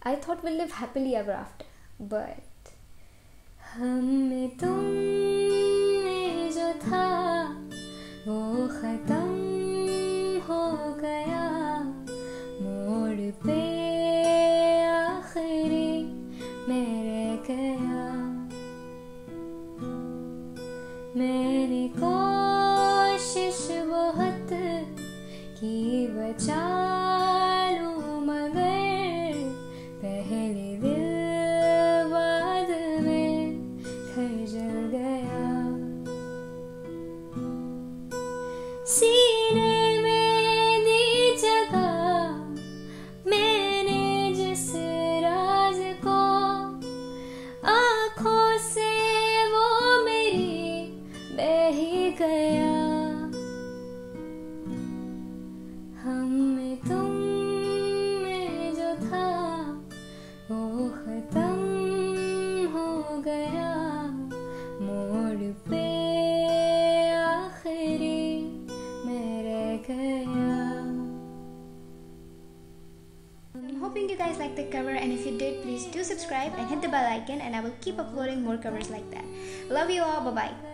I thought we'll live happily ever after, but हम में तुम में जो था वो खत्म हो गया, मोड़ पे आखिरी में रह गया। मैंने कोशिश बहुत की बचा लूं, मगर पहले दिल बाद में घर जल गया। सीने में दी जगह मैंने जिस राज को, आँखों से वो मेरी बह ही गया। हम में तुम में जो था वो खत्म हो गया, मोड़ पे आखिरी में रह गया। Hoping you guys liked the cover, and if you did, please do subscribe and hit the bell icon, and I will keep uploading more covers like that. Love you all. Bye bye.